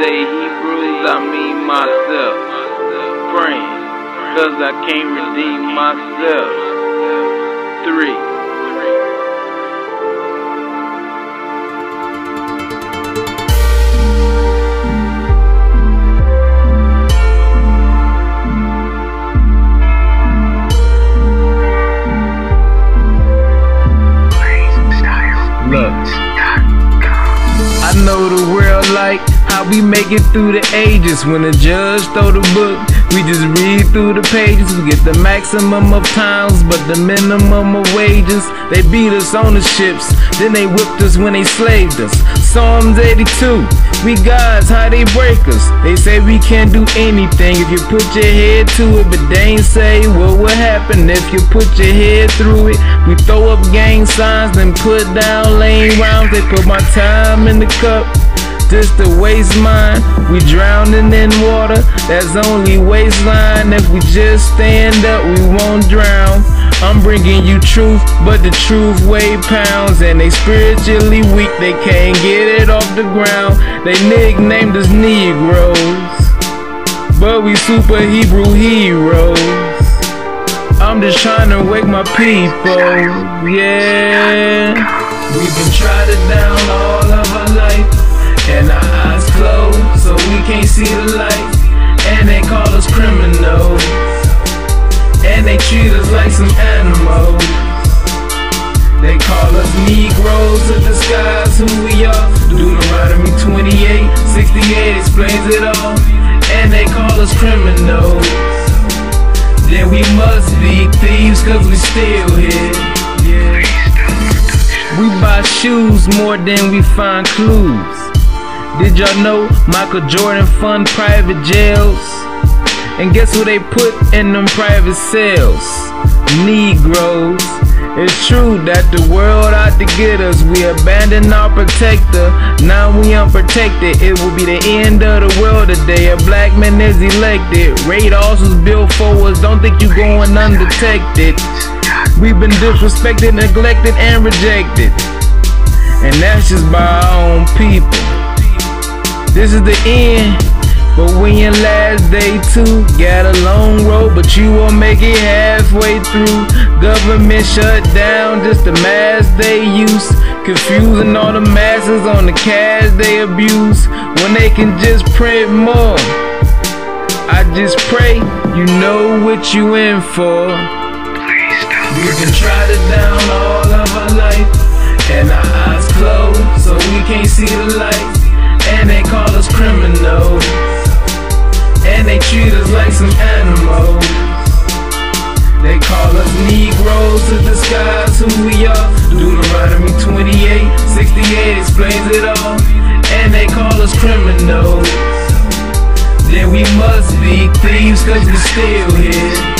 say Hebrews, I mean myself. Praying, cause I can't redeem myself. 3. Look, I know the world like how we make it through the ages. When the judge throw the book, we just read through the pages. We get the maximum of times, but the minimum of wages. They beat us on the ships, then they whipped us when they slaved us. Psalms 82, we gods, how they break us. They say we can't do anything if you put your head to it, but they ain't say what would happen if you put your head through it. We throw up gang signs, then put down lane rounds. They put my time in the cup just to waste mine. We drowning in water, that's only waistline. If we just stand up, we won't drown. I'm bringing you truth, but the truth weigh pounds. And they spiritually weak, they can't get it off the ground. They nicknamed us Negroes, but we super Hebrew heroes. I'm just trying to wake my people, yeah. We've been trodden down all of our life, and our eyes closed, so we can't see the light. And they call us criminals, and they treat us like some animals. They call us Negroes to disguise who we are. Deuteronomy 28:68 explains it all. And they call us criminals, then we must be thieves cause we still here, yeah. We buy shoes more than we find clues. Did y'all know Michael Jordan fund private jails? And guess who they put in them private cells? Negroes. It's true that the world out to get us. We abandoned our protector, now we unprotected. It will be the end of the world today. A black man is elected. Radars was built for us, don't think you going undetected. We've been disrespected, neglected, and rejected, and that's just by our own people. This is the end, but when your last day too. Got a long road, but you won't make it halfway through. Government shut down, just the mass they use. Confusing all the masses on the cash they abuse, when they can just print more. I just pray you know what you in for. We've been trodden down all of our life, and our eyes closed, so we can't see the light. And they call us criminals, and they treat us like some animals. They call us Negroes to disguise who we are. Deuteronomy 28:68 explains it all. And they call us criminals, then we must be thieves cause we still here.